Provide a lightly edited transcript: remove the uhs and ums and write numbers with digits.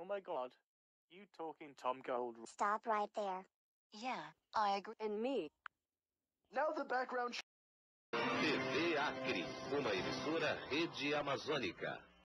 my god. You talking Tom Gold? Stop right there. Yeah, I agree. And me. Now the background. TV Acre, uma emissora Rede Amazônica.